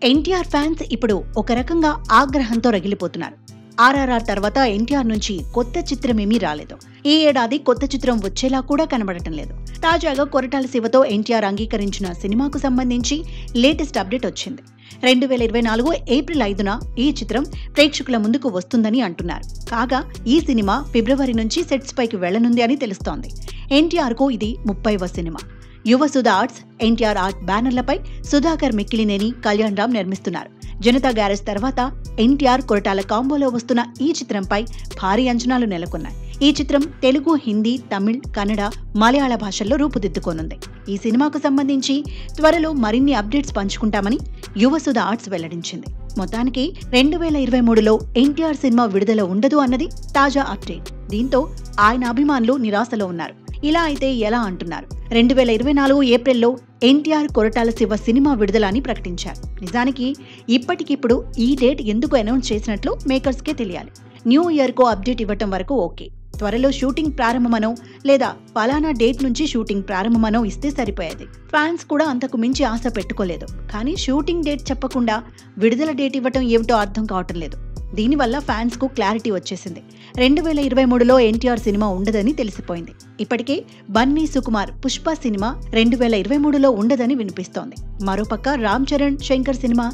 NTR fans ఇప్పుడు ఒక రకంగా ఆగ్రహంతో రగిలిపోతున్నారు. ఆర్ఆర్ఆర్ తర్వాత ఎన్టీఆర్ నుంచి కొత్త చిత్రం ఏమీ రాలేదు. ఈ ఏడాది కొత్త చిత్రం వచ్చేలా కూడా కనబడటం లేదు. తాజాగా కొరటాల శివతో ఎన్టీఆర్ అంగీకరించిన సినిమాకు సంబంధించి లేటెస్ట్ అప్డేట్ వచ్చింది. 2024 ఏప్రిల్ 5న ఈ చిత్రం ప్రేక్షకుల ముందుకు వస్తుందని అంటున్నారు. కాగా ఈ సినిమా ఫిబ్రవరి నుంచి సెట్స్ పైకి వెళ్లనుంది అని తెలుస్తోంది. ఎన్టీఆర్ కు ఇది 30వ సినిమా. యువ సుధా ఆర్ట్స్, ఎన్టీఆర్ ఆర్ట్ బ్యానర్లపై సుధాకర్ మిక్కిలినేని, కళ్యాణ్ రామ్ నిర్మిస్తున్నారు. జనతా గ్యారేజ్ తర్వాత ఎన్టీఆర్ కొరటాల కాంబోలో వస్తున్న ఈ చిత్రంపై భారీ అంచనాలు నెలకొన్నాయి. ఈ చిత్రం తెలుగు, హిందీ, తమిళ్, కన్నడ, మలయాళ భాషల్లో రూపుదిద్దుకోనుంది. ఈ సినిమాకు సంబంధించి త్వరలో మరిన్ని అప్డేట్స్ పంచుకుంటామని యువ సుధా ఆర్ట్స్ వెల్లడించింది. మొత్తానికి 2023లో ఎన్టీఆర్ సినిమా విడుదల ఉండదు అన్నది తాజా అప్డేట్. దీంతో ఆయన అభిమానులు నిరాశలో ఉన్నారు. ఇలా అయితే ఎలా అంటున్నారు. 2024 ఏప్రిల్లో ఎన్టీఆర్ కొరటాల శివ సినిమా విడుదల అని ప్రకటించారు. నిజానికి ఇప్పటికిప్పుడు ఈ డేట్ ఎందుకు అనౌన్స్ చేసినట్లు మేకర్స్కే తెలియాలి. న్యూ ఇయర్ కో అప్డేట్ ఇవ్వటం వరకు ఓకే. త్వరలో షూటింగ్ ప్రారంభమనో లేదా ఫలానా డేట్ నుంచి షూటింగ్ ప్రారంభమనో ఇస్తే సరిపోయేది. ఫ్యాన్స్ కూడా అంతకు మించి ఆశ పెట్టుకోలేదు. కానీ షూటింగ్ డేట్ చెప్పకుండా విడుదల డేట్ ఇవ్వటం ఏమిటో అర్థం కావటం లేదు. దీనివల్ల ఫ్యాన్స్ కు క్లారిటీ వచ్చేసింది. 2023లో ఎన్టీఆర్ సినిమా ఉండదని తెలిసిపోయింది. ఇప్పటికే బన్నీ సుకుమార్ పుష్ప సినిమా 2023లో ఉండదని వినిపిస్తోంది. మరోపక్క రామ్ చరణ్ శంకర్ సినిమా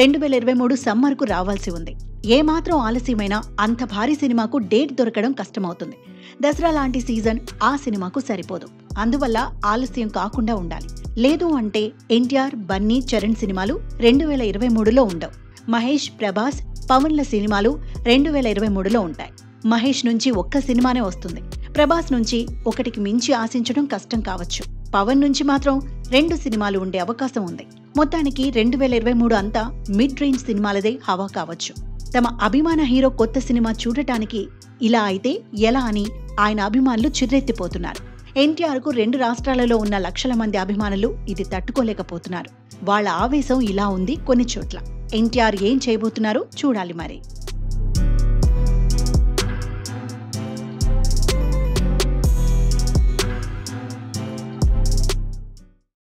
2023 సమ్మర్ కు రావాల్సి ఉంది. ఏమాత్రం ఆలస్యమైనా అంత భారీ సినిమాకు డేట్ దొరకడం కష్టమవుతుంది. దసరా లాంటి సీజన్ ఆ సినిమాకు సరిపోదు. అందువల్ల ఆలస్యం కాకుండా ఉండాలి. లేదు అంటే ఎన్టీఆర్, బన్నీ, చరణ్ సినిమాలు 2023లో ఉండవు. మహేష్, ప్రభాస్, పవన్ల సినిమాలు 2023లో ఉంటాయి. మహేష్ నుంచి ఒక్క సినిమానే వస్తుంది. ప్రభాస్ నుంచి ఒకటికి మించి ఆశించడం కష్టం కావచ్చు. పవన్ నుంచి మాత్రం 2 సినిమాలు ఉండే అవకాశం ఉంది. మొత్తానికి 2023 అంతా మిడ్ రేంజ్ సినిమాలదే హవా కావచ్చు. తమ అభిమాన హీరో కొత్త సినిమా చూడటానికి ఇలా అయితే ఎలా అని ఆయన అభిమానులు చిర్రెత్తిపోతున్నారు. ఎన్టీఆర్ కు 2 రాష్ట్రాలలో ఉన్న లక్షల మంది అభిమానులు ఇది తట్టుకోలేకపోతున్నారు. వాళ్ళ ఆవేశం ఇలా ఉంది కొన్ని చోట్ల. ఎన్టీఆర్ ఏం చేయబోతున్నారో చూడాలి మరి.